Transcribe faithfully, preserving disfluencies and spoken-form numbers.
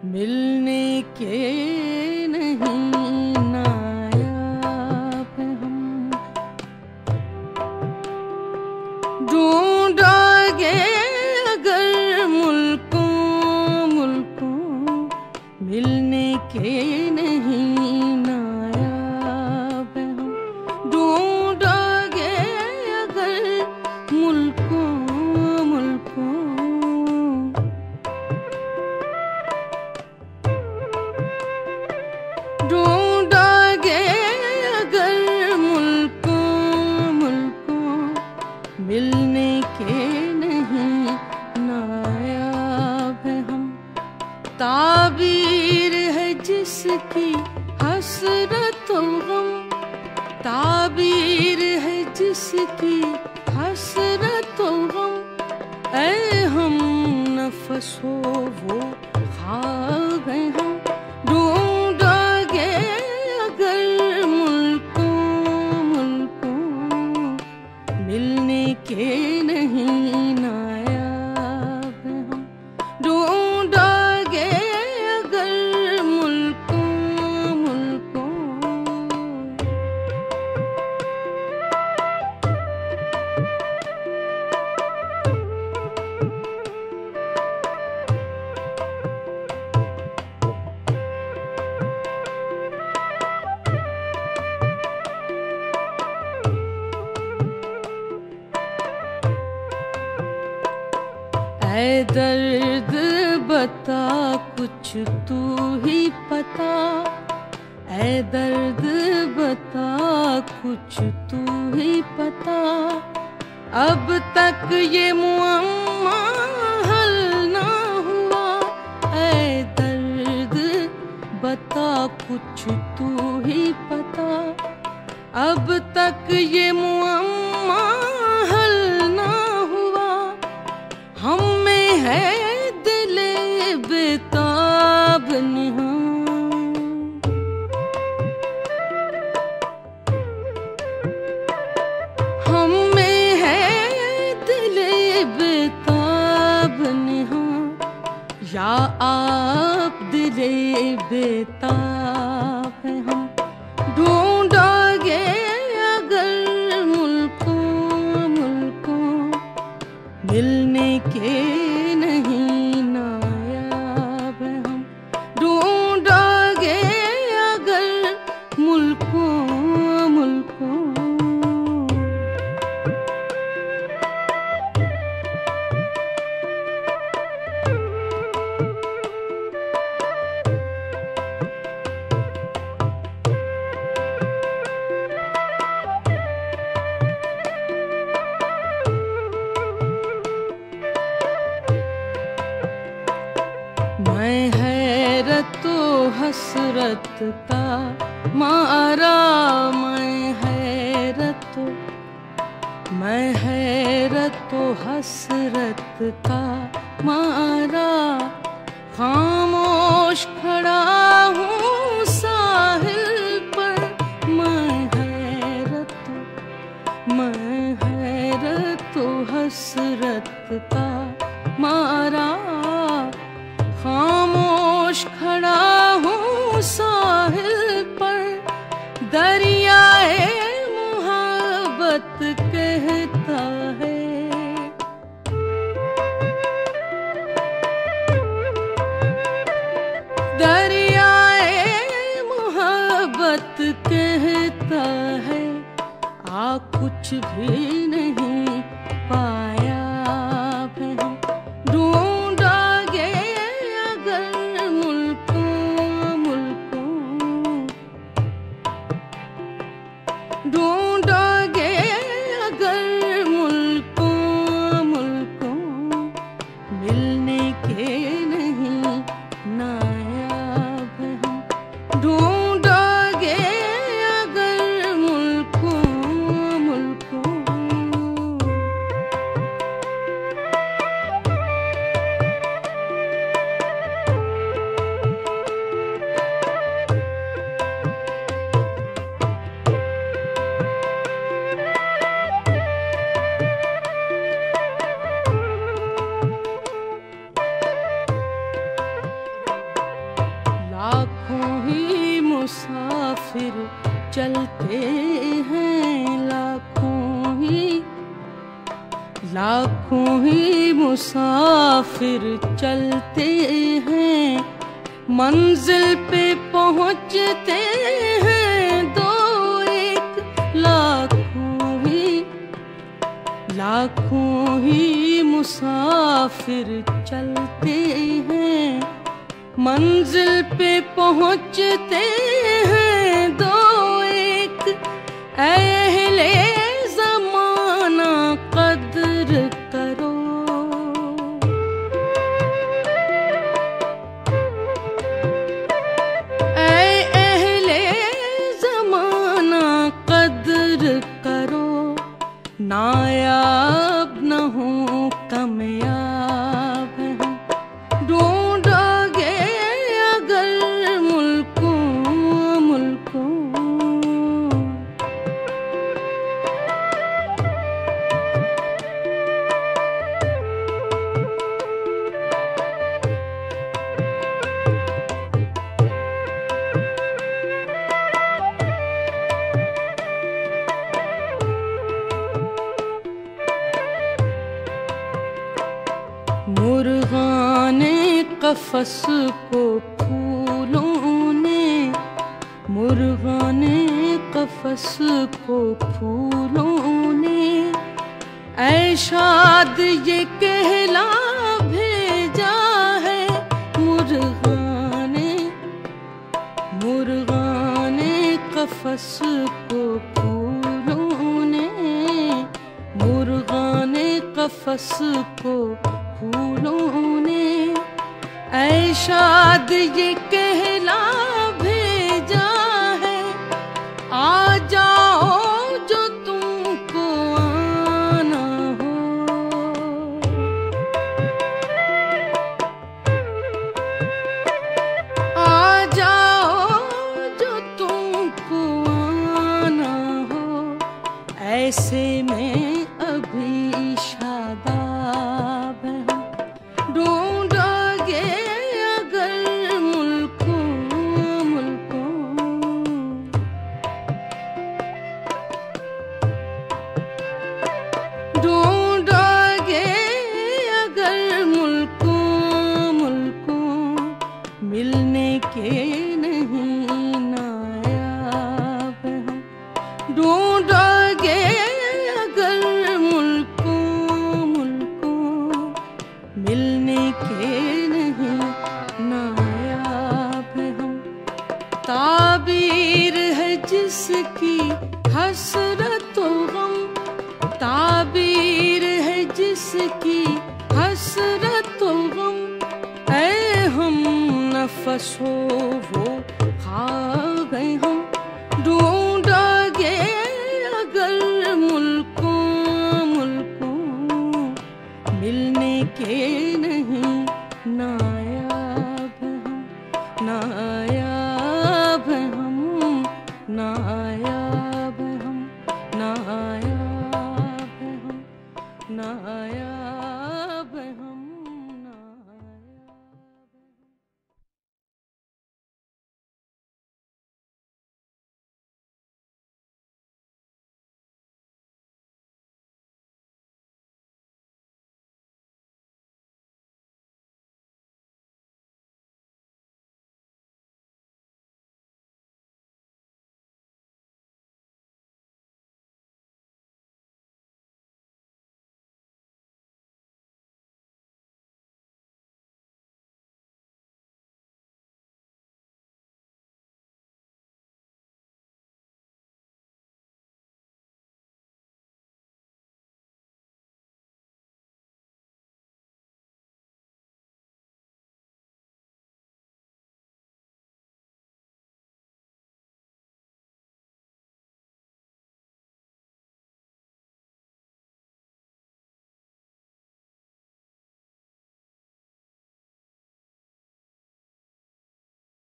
मिलने के नहीं नायाब हम, ढूंढोगे अगर मुल्कों मुल्कों, मिलने के नहीं नायाब हम, ढूंढोगे अगर मुल्कों मुल्कों, ढूंढोगे अगर मुल्कों मुल्कों, मिलने के नहीं नायाब हम। ताबीर है जिसकी हसरत गम, ताबीर है जिसकी हसरत गम, ऐ हम नफसो वो ख्वाब हैं हम, ढूंढोगे अगर मुल्कों मुल्कों, मिलने के नहीं नायाब हम, ढूंढोगे अगर मुल्कों मुल्कों। ऐ दर्द बता कुछ तू ही पता, ऐ दर्द बता कुछ तू ही पता, अब तक ये मुअम्मा हल ना हुआ, ऐ दर्द बता कुछ तू ही पता, अब तक ये मुअम्मा हल ना हुआ। हम में है दिले बेताब निहां, हम में है दिले बेताब निहां, या आप दिले बेताब हैं हम, ढूंढोगे अगर मुल्कों मुल्कों, मिलने के नहीं नायाब हम, ढूंढोगे अगर मुल्कों मुल्कों। मैं हैरतो हसरत का मारा, मैं हैरतो मैं हैरतो हसरत का मारा, खामोश खड़ा हूँ साहिल पर, मैं हैरतो मैं हैरतो हसरत का मारा, खामोश खड़ा हूँ साहिल पर, दरियाए मुहब्बत कहता है, दरियाए मुहब्बत कहता है, आ कुछ भी नहीं पाया है हम, ढूंढोगे अगर मुल्कों मुल्कों, ढूंढोगे अगर मुल्कों मुल्कों, मिलने के नहीं नायाब हम, ढूंढोगे अगर मुल्कों मुल्कों। मुसाफिर चलते हैं, मंजिल पे पहुँचते हैं दो एक लाखों ही, लाखों ही मुसाफिर चलते हैं, मंजिल पे पहुँचते हैं दो एक। अहले ज़माना कद्र करो, ऐ अहले ज़माना कद्र करो, नायाब न हो कामयाब है, ढूंढोगे अगर मुल्कों मुल्कों। मुर्गाने कफस को फूलों ने, मुर्गाने कफस को फूलों ने, ऐ शाद ये कहला भेजा है मुर्गाने, मुर्गाने कफस को फूलों ने, मुर्गाने कफस को फूलों ने, ऐ शाद ये कहला भेजा है, आ जाओ जो तुमको आना हो, आ जाओ जो तुमको आना हो, ऐसे में अभी शादाब है, ढूंढोगे अगर मुल्कों मुल्कों। ढूंढोगे अगर मुल्कों मुल्कों, मिलने के नहीं नायाब हम, ढूंढोगे अगर मुल्कों मुल्कों, मिलने के नहीं नायाब हम। ताबीर है जिसकी हसरत व गम, ताबीर है जिसकी हसरत व गम, ऐ हम नफसो वो खा गए हम, ढूंढोगे अगर मुल्कों मुल्कों, मिलने के नहीं नायाब हम, नायाब हम, नायाब हम, नायाब हम, नायाब।